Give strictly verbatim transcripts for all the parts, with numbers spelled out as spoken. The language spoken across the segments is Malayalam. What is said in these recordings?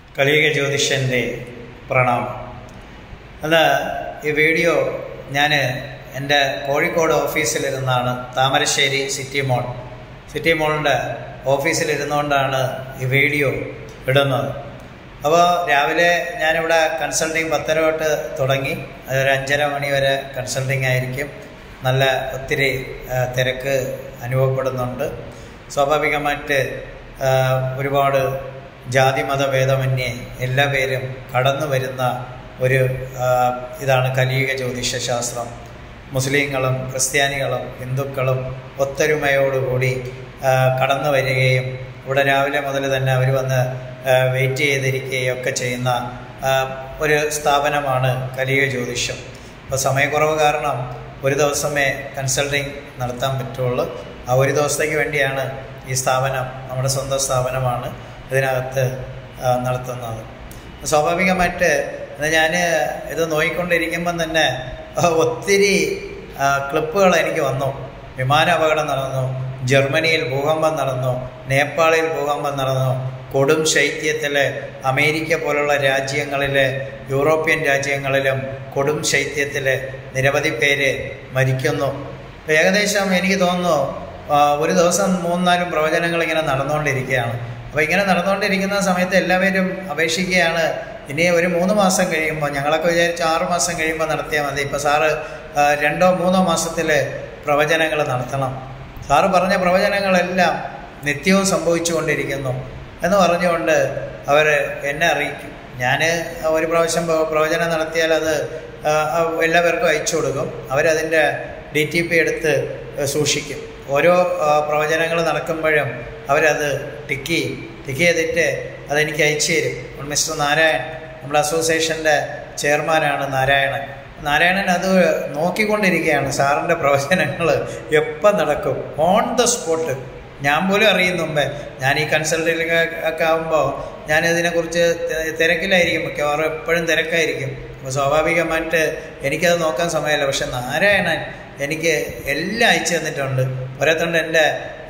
കലിയുഗ ജ്യോതിഷൻ്റെ പ്രണാമം. അത് ഈ വീഡിയോ ഞാൻ എൻ്റെ കോഴിക്കോട് ഓഫീസിലിരുന്നാണ്, താമരശ്ശേരി സിറ്റി മോൾ സിറ്റി മോളിൻ്റെ ഓഫീസിലിരുന്നുകൊണ്ടാണ് ഈ വീഡിയോ ഇടുന്നത്. അപ്പോൾ രാവിലെ ഞാനിവിടെ കൺസൾട്ടിങ് പത്തര തൊട്ട് തുടങ്ങി, അതൊരു അഞ്ചര മണി വരെ കൺസൾട്ടിങ് ആയിരിക്കും. നല്ല ഒത്തിരി തിരക്ക് അനുഭവപ്പെടുന്നുണ്ട്. സ്വാഭാവികമായിട്ട് ഒരുപാട് ജാതി മത ഭേദമന്യേ എല്ലാ പേരും കടന്നു വരുന്ന ഒരു ഇതാണ് കലിയുഗ ജ്യോതിഷ ശാസ്ത്രം. മുസ്ലിങ്ങളും ക്രിസ്ത്യാനികളും ഹിന്ദുക്കളും ഒത്തൊരുമയോടുകൂടി കടന്നു വരികയും ഇവിടെ രാവിലെ മുതൽ തന്നെ അവർ വന്ന് വെയിറ്റ് ചെയ്തിരിക്കുകയും ഒക്കെ ചെയ്യുന്ന ഒരു സ്ഥാപനമാണ് കലിയുഗ ജ്യോതിഷം. അപ്പോൾ സമയക്കുറവ് കാരണം ഒരു ദിവസമേ കൺസൾട്ടിങ് നടത്താൻ പറ്റുള്ളൂ. ആ ഒരു ദിവസത്തേക്ക് വേണ്ടിയാണ് ഈ സ്ഥാപനം, നമ്മുടെ സ്വന്തം സ്ഥാപനമാണ് ഇതിനകത്ത് നടത്തുന്നത്. സ്വാഭാവികമായിട്ട് ഞാൻ ഇത് നോക്കിക്കൊണ്ടിരിക്കുമ്പം തന്നെ ഒത്തിരി ക്ലിപ്പുകൾ എനിക്ക് വന്നു. വിമാന അപകടം നടന്നു, ജർമ്മനിയിൽ ഭൂകമ്പം നടന്നു, നേപ്പാളിൽ ഭൂകമ്പം നടന്നു, കൊടും ശൈത്യത്തിൽ അമേരിക്ക പോലുള്ള രാജ്യങ്ങളിലെ യൂറോപ്യൻ രാജ്യങ്ങളിലും കൊടും ശൈത്യത്തിൽ നിരവധി പേര് മരിക്കുന്നു. അപ്പോൾ ഏകദേശം എനിക്ക് തോന്നുന്നു ഒരു ദിവസം മൂന്നാലും പ്രവചനങ്ങൾ ഇങ്ങനെ നടന്നുകൊണ്ടിരിക്കുകയാണ്. അപ്പോൾ ഇങ്ങനെ നടന്നുകൊണ്ടിരിക്കുന്ന സമയത്ത് എല്ലാവരും അപേക്ഷിക്കുകയാണ്, ഇനി ഒരു മൂന്ന് മാസം കഴിയുമ്പോൾ, ഞങ്ങളൊക്കെ വിചാരിച്ച് ആറ് മാസം കഴിയുമ്പോൾ നടത്തിയാൽ മതി, ഇപ്പോൾ സാറ് രണ്ടോ മൂന്നോ മാസത്തിൽ പ്രവചനങ്ങൾ നടത്തണം. സാറ് പറഞ്ഞ പ്രവചനങ്ങളെല്ലാം നിത്യവും സംഭവിച്ചു കൊണ്ടിരിക്കുന്നു എന്ന് പറഞ്ഞുകൊണ്ട് അവർ എന്നെ അറിയിക്കും. ഞാൻ ഒരു പ്രാവശ്യം പ്രവചനം നടത്തിയാൽ അത് എല്ലാവർക്കും അയച്ചു കൊടുക്കും. അവരതിൻ്റെ ഡി ടി പി എടുത്ത് സൂക്ഷിക്കും. ഓരോ പ്രവചനങ്ങൾ നടക്കുമ്പോഴും അവരത് ടിക്ക് ടിക്ക് ചെയ്തിട്ട് അതെനിക്ക് അയച്ചു തരും. മിസ്റ്റർ നാരായൺ, നമ്മുടെ അസോസിയേഷൻ്റെ ചെയർമാനാണ് നാരായണൻ. നാരായണൻ അത് നോക്കിക്കൊണ്ടിരിക്കുകയാണ്, സാറിൻ്റെ പ്രവചനങ്ങൾ എപ്പം നടക്കും, ഓൺ ദ സ്പോട്ട്. ഞാൻ പോലും അറിയുന്ന മുമ്പേ, ഞാൻ ഈ കൺസൾട്ടിങ് ഒക്കെ ആകുമ്പോൾ ഞാൻ ഇതിനെക്കുറിച്ച് തിരക്കിലായിരിക്കും, മിക്കവാറും എപ്പോഴും തിരക്കായിരിക്കും. അപ്പോൾ സ്വാഭാവികമായിട്ട് എനിക്കത് നോക്കാൻ സമയമില്ല. പക്ഷെ നാരായണൻ എനിക്ക് എല്ലാം അയച്ചു തന്നിട്ടുണ്ട്. ഓരോരുത്തണ്ട് എൻ്റെ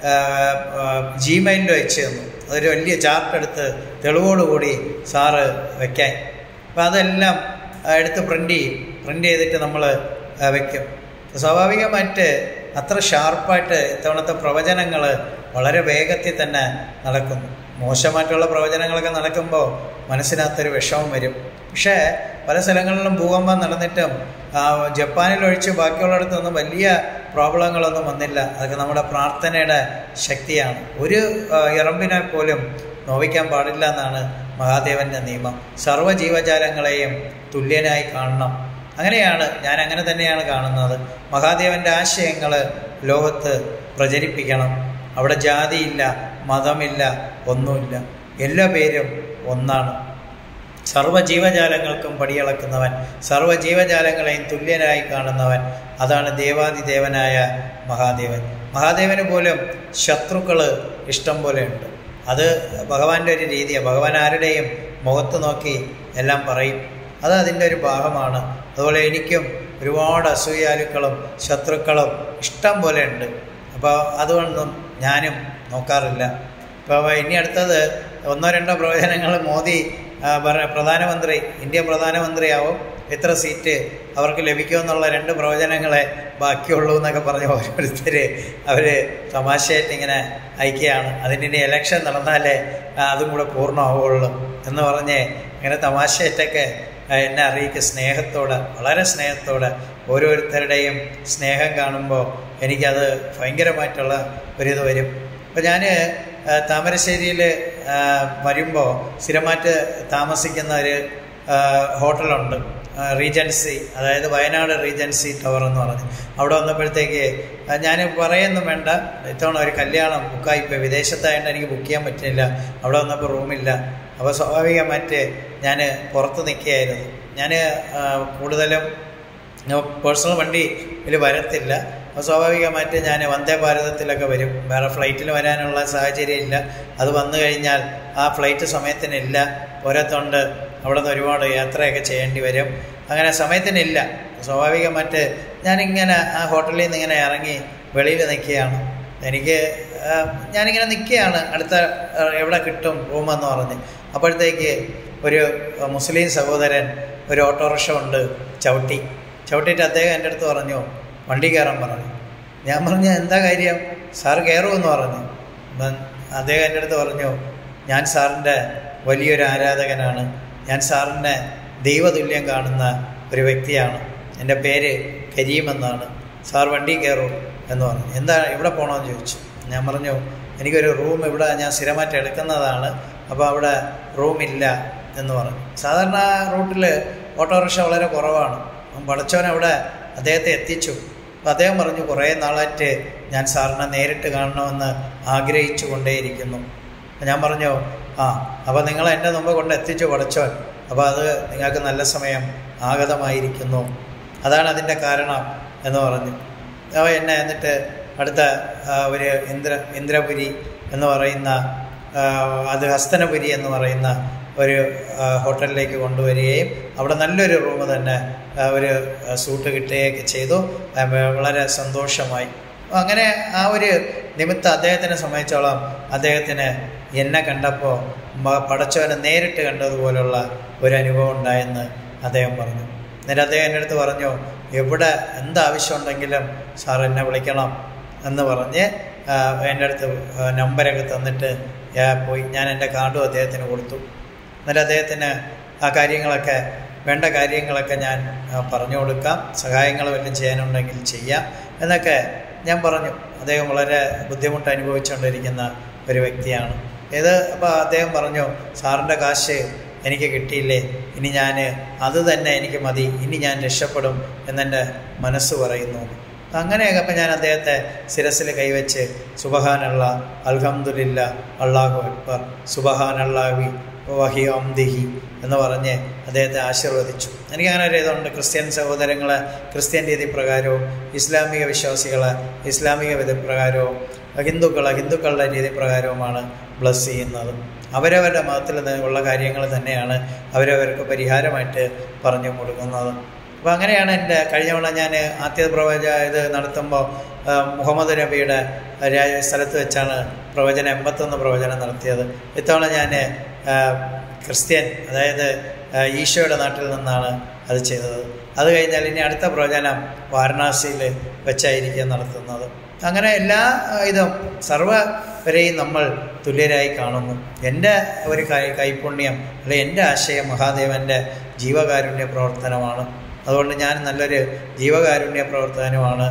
ജിമെയിലിലും അയച്ചു തന്നു. അതൊരു വലിയ ചാർട്ട് എടുത്ത് തെളിവോടുകൂടി സാറ് വയ്ക്കാൻ. അപ്പോൾ അതെല്ലാം എടുത്ത് പ്രിൻ്റ് ചെയ്യും. പ്രിൻ്റ് ചെയ്തിട്ട് നമ്മൾ വയ്ക്കും. സ്വാഭാവികമായിട്ട് അത്ര ഷാർപ്പായിട്ട് ഇത്തവണത്തെ പ്രവചനങ്ങൾ വളരെ വേഗത്തിൽ തന്നെ നടക്കുന്നു. മോശമായിട്ടുള്ള പ്രവചനങ്ങളൊക്കെ നടക്കുമ്പോൾ മനസ്സിനകത്തൊരു വിഷമം വരും. പക്ഷേ പല സ്ഥലങ്ങളിലും ഭൂകമ്പം നടന്നിട്ടും ജപ്പാനിലൊഴിച്ച് ബാക്കിയുള്ളിടത്തൊന്നും വലിയ പ്രോബ്ലങ്ങളൊന്നും വന്നില്ല. അതൊക്കെ നമ്മുടെ പ്രാർത്ഥനയുടെ ശക്തിയാണ്. ഒരു ഇറമ്പിനെ പോലും നോവിക്കാൻ പാടില്ല എന്നാണ് മഹാദേവൻ്റെ നിയമം. സർവ്വജീവജാലങ്ങളെയും തുല്യനായി കാണണം. അങ്ങനെയാണ്, ഞാൻ അങ്ങനെ തന്നെയാണ് കാണുന്നത്. മഹാദേവൻ്റെ ആശയങ്ങൾ ലോകത്ത് പ്രചരിപ്പിക്കണം. അവിടെ ജാതിയില്ല, മതമില്ല, ഒന്നുമില്ല. എല്ലാ പേരും ഒന്നാണ്. സർവ്വജീവജാലങ്ങൾക്കും പടിയളക്കുന്നവൻ, സർവ്വജീവജാലങ്ങളെയും തുല്യനായി കാണുന്നവൻ, അതാണ് ദേവാദിദേവനായ മഹാദേവൻ. മഹാദേവന് പോലും ശത്രുക്കൾ ഇഷ്ടം പോലെ ഉണ്ട്. അത് ഭഗവാന്റെ ഒരു രീതിയാണ്. ഭഗവാൻ ആരുടെയും മുഖത്ത് നോക്കി എല്ലാം പറയും. അത് അതിൻ്റെ ഒരു ഭാഗമാണ്. അതുപോലെ എനിക്കും ഒരുപാട് അസൂയാലുക്കളും ശത്രുക്കളും ഇഷ്ടം പോലെ ഉണ്ട്. അപ്പോൾ അതുകൊണ്ടൊന്നും ഞാനും നോക്കാറില്ല. ഇപ്പോൾ ഇനി അടുത്തത് ഒന്നോ രണ്ടോ പ്രവചനങ്ങൾ മോദി പ്രധാനമന്ത്രി, ഇന്ത്യ പ്രധാനമന്ത്രിയാവും, എത്ര സീറ്റ് അവർക്ക് ലഭിക്കുമെന്നുള്ള രണ്ട് പ്രവചനങ്ങളെ ബാക്കിയുള്ളൂ എന്നൊക്കെ പറഞ്ഞ് ഓരോരുത്തർ അവർ തമാശയായിട്ട് ഇങ്ങനെ അയക്കുകയാണ്. അതിന് ഇലക്ഷൻ നടന്നാലേ അതും കൂടെ പൂർണ്ണമാവുള്ളൂ എന്ന് പറഞ്ഞ് ഇങ്ങനെ തമാശയായിട്ടൊക്കെ എന്നെ അറിയിക്കുക. സ്നേഹത്തോടെ, വളരെ സ്നേഹത്തോടെ, ഓരോരുത്തരുടെയും സ്നേഹം കാണുമ്പോൾ എനിക്കത് ഭയങ്കരമായിട്ടുള്ള ഒരിത് വരും. അപ്പോൾ ഞാൻ താമരശ്ശേരിയിൽ വരുമ്പോൾ സ്ഥിരമായിട്ട് താമസിക്കുന്ന ഒരു ഹോട്ടലുണ്ട്, റീജൻസി, അതായത് വയനാട് റീജൻസി ടവർ എന്ന് പറഞ്ഞ്. അവിടെ വന്നപ്പോഴത്തേക്ക് ഞാൻ പറയുന്നു വേണ്ട, ഇത്തവണ ഒരു കല്യാണം ബുക്കായിപ്പോയി, വിദേശത്തായതുകൊണ്ട് എനിക്ക് ബുക്ക് ചെയ്യാൻ പറ്റില്ല. അവിടെ വന്നപ്പോൾ റൂമില്ല. അപ്പോൾ സ്വാഭാവികമായിട്ട് ഞാൻ പുറത്ത് നിൽക്കുകയായിരുന്നു. ഞാൻ കൂടുതലും പേഴ്സണൽ വണ്ടിയിൽ വരത്തില്ല. അപ്പോൾ സ്വാഭാവികമായിട്ട് ഞാൻ വന്ദേ ഭാരതത്തിലൊക്കെ വരും. വേറെ ഫ്ലൈറ്റിൽ വരാനുള്ള സാഹചര്യം ഇല്ല. അത് വന്നു കഴിഞ്ഞാൽ ആ ഫ്ലൈറ്റ് സമയത്തിനില്ല. പോരാത്തോണ്ട് അവിടെ നിന്ന് ഒരുപാട് യാത്രയൊക്കെ ചെയ്യേണ്ടി വരും. അങ്ങനെ സമയത്തിനില്ല. സ്വാഭാവികമായിട്ട് ഞാനിങ്ങനെ ആ ഹോട്ടലിൽ നിന്ന് ഇങ്ങനെ ഇറങ്ങി വെളിയിൽ നിൽക്കുകയാണ്. എനിക്ക് ഞാനിങ്ങനെ നിൽക്കുകയാണ്, അടുത്ത എവിടെ കിട്ടും റൂമെന്ന് പറഞ്ഞ്. അപ്പോഴത്തേക്ക് ഒരു മുസ്ലിം സഹോദരൻ ഒരു ഓട്ടോറിക്ഷ കൊണ്ട് ചവിട്ടി ചവിട്ടിയിട്ട് അദ്ദേഹം എൻ്റെ അടുത്ത് പറഞ്ഞു വണ്ടി കയറാൻ പറഞ്ഞു. ഞാൻ പറഞ്ഞു എന്താ കാര്യം? സാർ കയറുമെന്ന് പറഞ്ഞു. അദ്ദേഹം എൻ്റെ അടുത്ത് പറഞ്ഞു ഞാൻ സാറിൻ്റെ വലിയൊരു ആരാധകനാണ്, ഞാൻ സാറിൻ്റെ ദൈവതുല്യം കാണുന്ന ഒരു വ്യക്തിയാണ്, എൻ്റെ പേര് കരീം എന്നാണ്, സാർ വണ്ടി കയറും എന്ന് പറഞ്ഞു. എന്താ എവിടെ പോകണമെന്ന് ചോദിച്ചു. ഞാൻ പറഞ്ഞു എനിക്കൊരു റൂം ഇവിടെ ഞാൻ സ്ഥിരമായിട്ട് എടുക്കുന്നതാണ്, അപ്പോൾ അവിടെ റൂമില്ല എന്ന് പറഞ്ഞു. സാധാരണ റൂട്ടിൽ ഓട്ടോറിക്ഷ വളരെ കുറവാണ്. പടച്ചോൻ അവിടെ അദ്ദേഹത്തെ എത്തിച്ചു. അപ്പോൾ അദ്ദേഹം പറഞ്ഞു കുറേ നാളായിട്ട് ഞാൻ സാറിനെ നേരിട്ട് കാണണമെന്ന് ആഗ്രഹിച്ചു കൊണ്ടേയിരിക്കുന്നു. ഞാൻ പറഞ്ഞു ആ അപ്പോൾ നിങ്ങൾ എൻ്റെ മുമ്പ് കൊണ്ട് എത്തിച്ചു പടച്ചോൻ, അപ്പോൾ അത് നിങ്ങൾക്ക് നല്ല സമയം ആഗതമായിരിക്കുന്നു, അതാണ് അതിൻ്റെ കാരണം എന്ന് പറഞ്ഞു. അപ്പോൾ എന്നെ എന്നിട്ട് അടുത്ത ഒരു ഇന്ദ്ര ഇന്ദ്രപുരി എന്ന് പറയുന്ന അത് ഹസ്തനപുരി എന്ന് പറയുന്ന ഒരു ഹോട്ടലിലേക്ക് കൊണ്ടുവരികയും അവിടെ നല്ലൊരു റൂം തന്നെ ഒരു സൂട്ട് കിട്ടുകയൊക്കെ ചെയ്തു. വളരെ സന്തോഷമായി. അങ്ങനെ ആ ഒരു നിമിത്തം അദ്ദേഹത്തിനെ സംബന്ധിച്ചോളം അദ്ദേഹത്തിന് എന്നെ കണ്ടപ്പോൾ പടച്ചവനെ നേരിട്ട് കണ്ടതുപോലുള്ള ഒരു അനുഭവം ഉണ്ടായെന്ന് അദ്ദേഹം പറഞ്ഞു. എന്നിട്ട് അദ്ദേഹം എൻ്റെ അടുത്ത് പറഞ്ഞു എവിടെ എന്താവശ്യമുണ്ടെങ്കിലും സാർ എന്നെ വിളിക്കണം എന്ന് പറഞ്ഞ് എൻ്റെ അടുത്ത് നമ്പരൊക്കെ തന്നിട്ട് പോയി. ഞാൻ എൻ്റെ കാർഡും അദ്ദേഹത്തിന് കൊടുത്തു. എന്നിട്ട് അദ്ദേഹത്തിന് ആ കാര്യങ്ങളൊക്കെ വേണ്ട കാര്യങ്ങളൊക്കെ ഞാൻ പറഞ്ഞു കൊടുക്കാം, സഹായങ്ങൾ വല്ലതും ചെയ്യാനുണ്ടെങ്കിൽ ചെയ്യാം എന്നൊക്കെ ഞാൻ പറഞ്ഞു. അദ്ദേഹം വളരെ ബുദ്ധിമുട്ട് അനുഭവിച്ചുകൊണ്ടിരിക്കുന്ന ഒരു വ്യക്തിയാണ് ഇത്. അപ്പോൾ അദ്ദേഹം പറഞ്ഞു സാറിൻ്റെ കാശ് എനിക്ക് കിട്ടിയില്ലേ, ഇനി ഞാൻ അത് തന്നെ എനിക്ക് മതി, ഇനി ഞാൻ രക്ഷപ്പെടും എന്നെൻ്റെ മനസ്സ് പറയുന്നു. അങ്ങനെയൊക്കെ അപ്പം ഞാൻ അദ്ദേഹത്തെ ശിരസിൽ കൈവച്ച് സുബ്ഹാനല്ലാ അൽഹംദുലില്ലാ അല്ലാഹു അക്ബർ സുബ്ഹാനല്ലാഹി വഹി അംദിഹി എന്ന് പറഞ്ഞ് അദ്ദേഹത്തെ ആശീർവദിച്ചു. എനിക്കങ്ങനെ ഒരു ഇതുണ്ട്, ക്രിസ്ത്യൻ സഹോദരങ്ങളെ ക്രിസ്ത്യൻ രീതി പ്രകാരവും ഇസ്ലാമിക വിശ്വാസികളെ ഇസ്ലാമിക വിധി പ്രകാരവും ഹിന്ദുക്കളെ ഹിന്ദുക്കളുടെ രീതി പ്രകാരവുമാണ് ബ്ലസ് ചെയ്യുന്നത്. അവരവരുടെ മതത്തിൽ ഉള്ള കാര്യങ്ങൾ തന്നെയാണ് അവരവർക്ക് പരിഹാരമായിട്ട് പറഞ്ഞു കൊടുക്കുന്നത്. അപ്പോൾ അങ്ങനെയാണ് എൻ്റെ കഴിഞ്ഞ തവണ ഞാൻ ആദ്യ പ്രവച ഇത് നടത്തുമ്പോൾ മുഹമ്മദ് നബിയുടെ സ്ഥലത്ത് വെച്ചാണ് പ്രവചനം എൺപത്തൊന്ന് പ്രവചനം നടത്തിയത്. ഇത്തവണ ഞാൻ ക്രിസ്ത്യൻ അതായത് ഈശോയുടെ നാട്ടിൽ നിന്നാണ് അത് ചെയ്തത്. അത് കഴിഞ്ഞാൽ ഇനി അടുത്ത പ്രവചനം വാരണാസിയിൽ വെച്ചായിരിക്കും നടത്തുന്നത്. അങ്ങനെ എല്ലാ ഇതും സർവ്വവരെയും നമ്മൾ തുല്യരായി കാണുന്നു. എൻ്റെ ഒരു കൈ കൈപുണ്യം അല്ലെ എൻ്റെ ആശയം മഹാദേവൻ്റെ ജീവകാരുണ്യ പ്രവർത്തനമാണ്. അതുകൊണ്ട് ഞാൻ നല്ലൊരു ജീവകാരുണ്യ പ്രവർത്തനമാണ്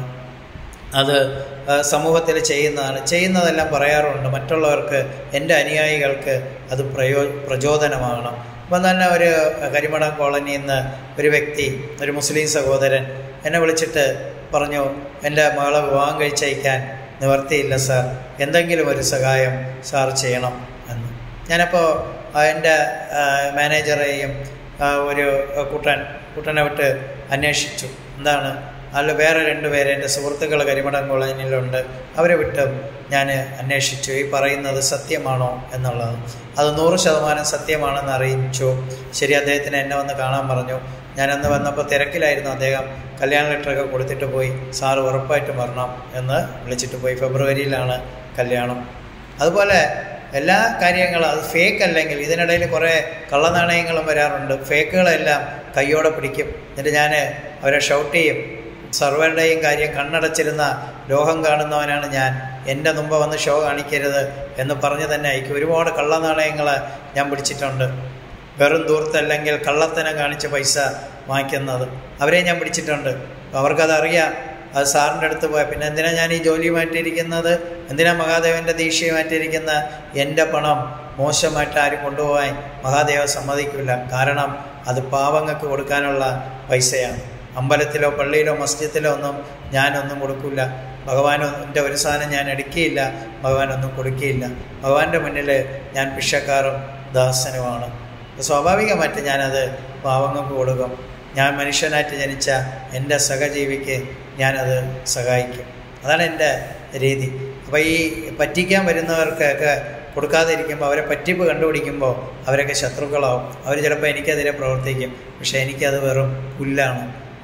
അത് സമൂഹത്തിൽ ചെയ്യുന്നതാണ്. ചെയ്യുന്നതെല്ലാം പറയാറുണ്ട് മറ്റുള്ളവർക്ക്, എൻ്റെ അനുയായികൾക്ക് അത് പ്രയോ പ്രചോദനമാകണം. അപ്പം തന്നെ ഒരു കരിമടം കോളനിയിൽ നിന്ന് ഒരു വ്യക്തി, ഒരു മുസ്ലിം സഹോദരൻ എന്നെ വിളിച്ചിട്ട് പറഞ്ഞു എൻ്റെ മകളെ വിവാഹം കഴിച്ചയക്കാൻ നിവർത്തിയില്ല സാർ, എന്തെങ്കിലും ഒരു സഹായം സാർ ചെയ്യണം എന്ന്. ഞാനപ്പോൾ എൻ്റെ മാനേജറെയും ഒരു കുട്ടൻ കുട്ടനെ വിട്ട് അന്വേഷിച്ചു എന്താണ്. അതിൽ വേറെ രണ്ടുപേരെ എൻ്റെ സുഹൃത്തുക്കൾ കരിമടം കോളനിയിലുണ്ട്, അവരെ വിട്ട് ഞാൻ അന്വേഷിച്ചു ഈ പറയുന്നത് സത്യമാണോ എന്നുള്ളത്. അത് നൂറ് ശതമാനം സത്യമാണെന്ന് അറിയിച്ചു. ശരി, അദ്ദേഹത്തിന് എന്നെ വന്ന് കാണാൻ പറഞ്ഞു. ഞാനന്ന് വന്നപ്പോൾ തിരക്കിലായിരുന്നു. അദ്ദേഹം കല്യാണ ലെറ്ററൊക്കെ കൊടുത്തിട്ട് പോയി, സാറ് ഉറപ്പായിട്ടും വരണം എന്ന് വിളിച്ചിട്ട് പോയി. ഫെബ്രുവരിയിലാണ് കല്യാണം. അതുപോലെ എല്ലാ കാര്യങ്ങളും അത് ഫേക്ക് അല്ലെങ്കിൽ ഇതിനിടയിൽ കുറേ കള്ളനാണയങ്ങളും വരാറുണ്ട്. ഫേക്കുകളെല്ലാം കയ്യോടെ പിടിക്കും. എന്നിട്ട് ഞാൻ അവരെ ഷൗട്ട് ചെയ്യും, സർവരുടെയും കാര്യം കണ്ണടച്ചിരുന്ന ലോകം കാണുന്നവനാണ് ഞാൻ, എൻ്റെ മുമ്പ് വന്ന് ഷോ കാണിക്കരുത് എന്ന് പറഞ്ഞ് തന്നെ അയക്കും. ഒരുപാട് കള്ളനാണയങ്ങൾ ഞാൻ പിടിച്ചിട്ടുണ്ട്. വെറും ദൂർത്തല്ലെങ്കിൽ കള്ളത്തനം കാണിച്ച് പൈസ വാങ്ങിക്കുന്നത് അവരെ ഞാൻ പിടിച്ചിട്ടുണ്ട്. അവർക്കതറിയാം. അത് സാറിൻ്റെ അടുത്ത് പോയാൽ പിന്നെ എന്തിനാണ് ഞാൻ ഈ ജോലിയുമായിട്ടിരിക്കുന്നത്, എന്തിനാ മഹാദേവൻ്റെ ദീക്ഷയുമായിട്ടിരിക്കുന്ന? എൻ്റെ പണം മോശമായിട്ട് ആരും കൊണ്ടുപോകാൻ മഹാദേവ സമ്മതിക്കില്ല. കാരണം അത് പാവങ്ങൾക്ക് കൊടുക്കാനുള്ള പൈസയാണ്. അമ്പലത്തിലോ പള്ളിയിലോ മസ്ജിദിലോ ഒന്നും ഞാനൊന്നും കൊടുക്കില്ല. ഭഗവാൻ്റെ ഒരു സാധനം ഞാൻ എടുക്കുകയില്ല, ഭഗവാനൊന്നും കൊടുക്കുകയില്ല. ഭഗവാന്റെ മുന്നിൽ ഞാൻ ഭിക്ഷക്കാരും ദാസനുമാണ്. സ്വാഭാവികമായിട്ട് ഞാനത് പാവങ്ങൾക്ക് കൊടുക്കും. ഞാൻ മനുഷ്യനായിട്ട് ജനിച്ച എൻ്റെ സഹജീവിക്ക് ഞാനത് സഹായിക്കും. അതാണ് എൻ്റെ രീതി. അപ്പോൾ ഈ പറ്റിക്കാൻ വരുന്നവർക്കൊക്കെ കൊടുക്കാതിരിക്കുമ്പോൾ, അവരെ പറ്റിപ്പ് കണ്ടുപിടിക്കുമ്പോൾ അവരൊക്കെ ശത്രുക്കളാവും. അവർ ചിലപ്പോൾ എനിക്കെതിരെ പ്രവർത്തിക്കും. പക്ഷേ എനിക്കത് വെറും പുല്ലാണ്.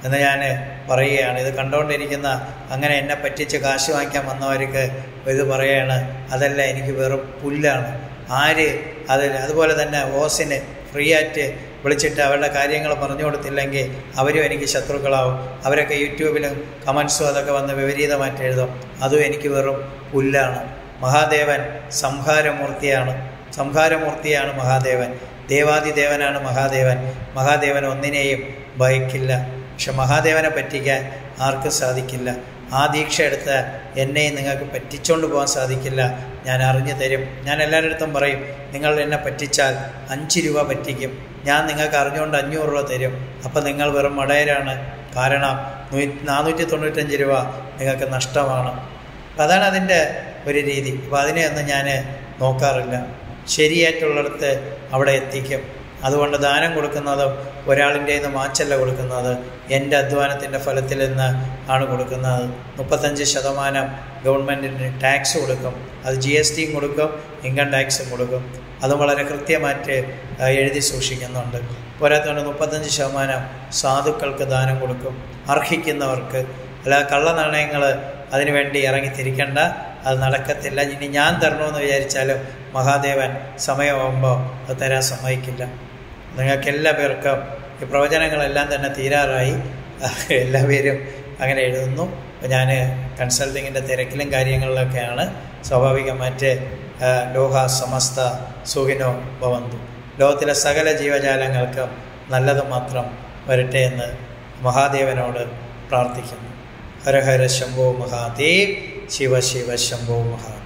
എന്ന് ഞാൻ പറയുകയാണ്. ഇത് കണ്ടുകൊണ്ടിരിക്കുന്ന അങ്ങനെ എന്നെ പറ്റിച്ച് കാശ് വാങ്ങിക്കാൻ വന്നവർക്ക് ഇത് പറയുകയാണ്, അതല്ല, എനിക്ക് വെറും പുല്ലാണ്. ആര് അതിൽ അതുപോലെ തന്നെ ഓസിന് ഫ്രീ ആയിട്ട് വിളിച്ചിട്ട് അവരുടെ കാര്യങ്ങൾ പറഞ്ഞു കൊടുത്തില്ലെങ്കിൽ അവരും എനിക്ക് ശത്രുക്കളാവും. അവരൊക്കെ യൂട്യൂബിലും കമൻസും അതൊക്കെ വന്ന് വിപരീതമായിട്ട് എഴുതും. അതും എനിക്ക് വെറും പുല്ലാണ്. മഹാദേവൻ സംഹാരമൂർത്തിയാണ്. സംഹാരമൂർത്തിയാണ് മഹാദേവൻ. ദേവാദിദേവനാണ് മഹാദേവൻ. മഹാദേവൻ ഒന്നിനെയും ഭയക്കില്ല. പക്ഷെ മഹാദേവനെ പറ്റിക്കാൻ ആർക്കും സാധിക്കില്ല. ആ ദീക്ഷ എടുത്ത എന്നെയും നിങ്ങൾക്ക് പറ്റിച്ചുകൊണ്ട് പോകാൻ സാധിക്കില്ല. ഞാൻ അറിഞ്ഞു തരും. ഞാൻ എല്ലാവരുടെ അടുത്തും പറയും, നിങ്ങൾ എന്നെ പറ്റിച്ചാൽ അഞ്ച് രൂപ പറ്റിക്കും. ഞാൻ നിങ്ങൾക്ക് അറിഞ്ഞുകൊണ്ട് അഞ്ഞൂറ് രൂപ തരും. അപ്പം നിങ്ങൾ വെറും മടയരാണ്. കാരണം നാനൂറ്റി തൊണ്ണൂറ്റഞ്ച് രൂപ നിങ്ങൾക്ക് നഷ്ടമാണ്. അപ്പം അതാണ് അതിൻ്റെ ഒരു രീതി. അപ്പോൾ അതിനെയൊന്നും ഞാൻ നോക്കാറില്ല. ശരിയായിട്ടുള്ളിടത്ത് അവിടെ എത്തിക്കും. അതുകൊണ്ട് ദാനം കൊടുക്കുന്നതും ഒരാളിൻ്റെ നിന്ന് മാച്ചല്ല കൊടുക്കുന്നത്, എൻ്റെ അധ്വാനത്തിൻ്റെ ഫലത്തിൽ നിന്ന് ആണ് കൊടുക്കുന്നത്. മുപ്പത്തഞ്ച് ശതമാനം ഗവൺമെൻറ്റിന് ടാക്സ് കൊടുക്കും. അത് ജി എസ് ടിയും കൊടുക്കും, ഇൻകം ടാക്സും കൊടുക്കും. അതും വളരെ കൃത്യമായിട്ട് എഴുതി സൂക്ഷിക്കുന്നുണ്ട്. പോരാത്തതുകൊണ്ട് മുപ്പത്തഞ്ച് ശതമാനം സാധുക്കൾക്ക് ദാനം കൊടുക്കും, അർഹിക്കുന്നവർക്ക്. അല്ലാതെ കള്ള നാണയങ്ങൾ അതിനു വേണ്ടി ഇറങ്ങി തിരിക്കേണ്ട, അത് നടക്കത്തില്ല. ഇനി ഞാൻ തരണമെന്ന് വിചാരിച്ചാലും മഹാദേവൻ സമയമാകുമ്പോൾ അത് തരാൻ സമ്മതിക്കില്ല. നിങ്ങൾക്ക് എല്ലാ പേർക്കും ഈ പ്രവചനങ്ങളെല്ലാം തന്നെ തീരാറായി. എല്ലാ പേരും അങ്ങനെ എഴുതുന്നു. അപ്പോൾ ഞാൻ കൺസൾട്ടിങ്ങിൻ്റെ തിരക്കിലും കാര്യങ്ങളിലൊക്കെയാണ്. സ്വാഭാവികമായിട്ട് ലോക സമസ്ത സുഖിനോ ഭവന്തു, ലോകത്തിലെ സകല ജീവജാലങ്ങൾക്കും നല്ലത് മാത്രം വരട്ടെ എന്ന് മഹാദേവനോട് പ്രാർത്ഥിക്കുന്നു. ഹര ഹര ശംഭോ മഹാദേവ്, ശിവ ശിവ ശംഭോ മഹാദേവ്.